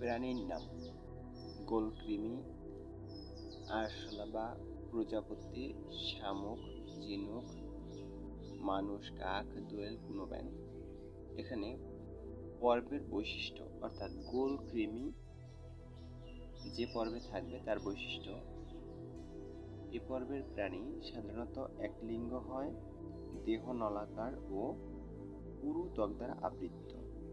প্রাণীর নাম: গোলকৃমি, আরশোলা বা প্রজাপতি, শামুক, ঝিনুক, মানুষ, কাক, দোয়েল, কোনো ব্যাঙ। এখানে পর্বের বৈশিষ্ট্য অর্থাৎ গোলকৃমি যে পর্বে থাকবে তার বৈশিষ্ট্য: এ পর্বের প্রাণী সাধারণত একলিঙ্গ হয়, দেহ নলাকার ও পুরু ত্বক দ্বারা আবৃত।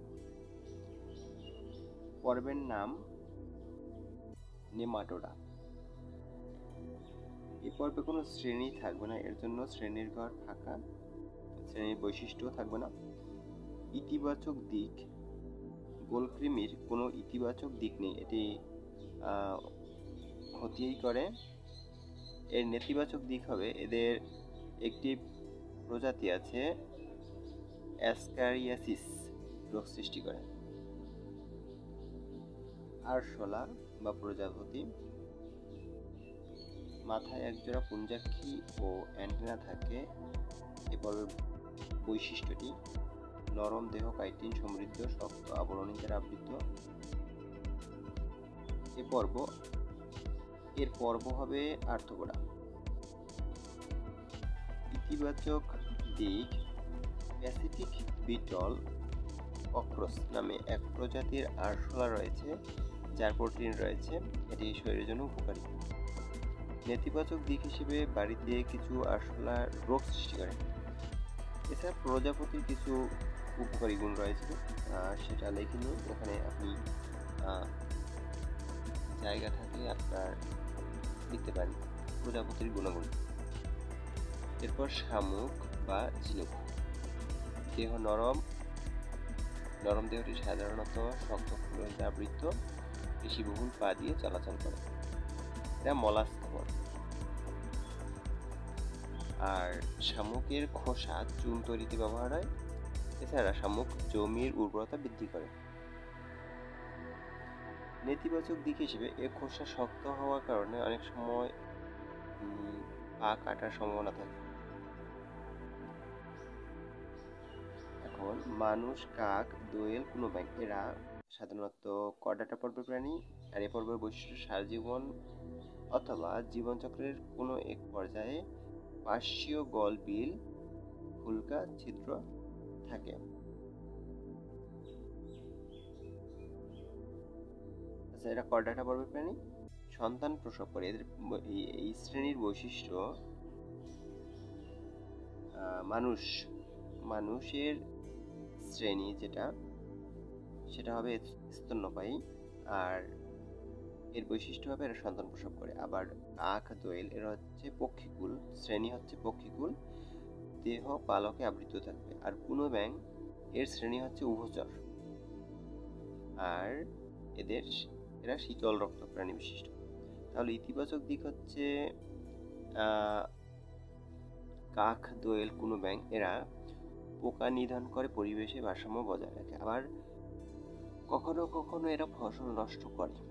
পর্বের নাম নেমাটোডা। এই পর্বে কোনো শ্রেণী থাকবে না, এর জন্য শ্রেণীর ঘর ফাঁকা, শ্রেণীর বৈশিষ্ট্যও থাকবে না। ইতিবাচক দিক: গোলকৃমির কোনো ইতিবাচক দিক নেই, এটি ক্ষতিই করে। এর নেতিবাচক দিক হবে এদের একটি প্রজাতি আছে অ্যাসকারিয়াসিস রোগ সৃষ্টি করে। আরশোলা বা প্রজাপতি, মাথায় একজোড়া পুঞ্জাক্ষী ও অ্যান্টেনা থাকে। এ পর্বের বৈশিষ্ট্যটি: নরম দেহ, কাইটিন সমৃদ্ধ, শক্ত আবরণী দ্বারা আবৃত। এর পর্ব হবে আর্থ্রোপোডা। ইতিবাচক দিক: প্যাসিফিক বিটল ককরোচ নামে এক প্রজাতির আরশোলা রয়েছে যার প্রোটিন রয়েছে, এটি শরীরের জন্য উপকারী। নেতিবাচক দিক হিসেবে বাড়িতে কিছু আরশোলা রোগ সৃষ্টি করে। এছাড়া প্রজাপতির কিছু উপকারী গুণ রয়েছে, সেটা লিখে নিন। এখানে আপনি জায়গা থাকলে আপনার লিখতে পারেন প্রজাপতির গুণাগুণ। এরপর শামুক বা ঝিনুক। দেহ নরম দেহটি সাধারণত শক্ত ফুলতে আবৃত, পেশিবহুল পা দিয়ে চলাচল করে। এরা মলাস্ক খায়। আর শামুকের খোসা চুন তৈরিতে ব্যবহার হয়। এছাড়া শামুক জমির উর্বরতা বৃদ্ধি করে। নেতিবাচক দিক হিসেবে এর খোসা শক্ত হওয়ার কারণে অনেক সময় পা কাটার সম্ভাবনা থাকে। এখন মানুষ, কাক, দোয়েল, কোনো ব্যাঙ এরা সাধারণত কর্ডাটা পর্বের প্রাণী। আর এ পর্বের বৈশিষ্ট্য: সারা জীবন অথবা জীবনচক্রের কোনো এক পর্যায়ে পার্শ্বীয় গল বিল হুলকা ছিদ্র থাকে। আচ্ছা, এরা কর্ডাটা পর্বের প্রাণী, সন্তান প্রসব করে। এদের এই শ্রেণীর বৈশিষ্ট্য: মানুষের শ্রেণী সেটা হবে স্তন্যপায়ী, আর এর বৈশিষ্ট্য হবে এরা সন্তান প্রসব করে। আবার কাক, দোয়েল এরা হচ্ছে পক্ষীকুল, শ্রেণী হচ্ছে পক্ষীকুল, দেহ পালকে আবৃত থাকবে। আর কোনো ব্যাঙ এর শ্রেণী হচ্ছে উভচর, আর এরা শীতল রক্ত প্রাণী বিশিষ্ট। তাহলে ইতিবাচক দিক হচ্ছে কাক, দোয়েল, কোনো ব্যাঙ এরা পোকা নিধন করে পরিবেশে ভারসাম্য বজায় রাখে। আবার কখনো কখনো এরা ফসল নষ্ট করে।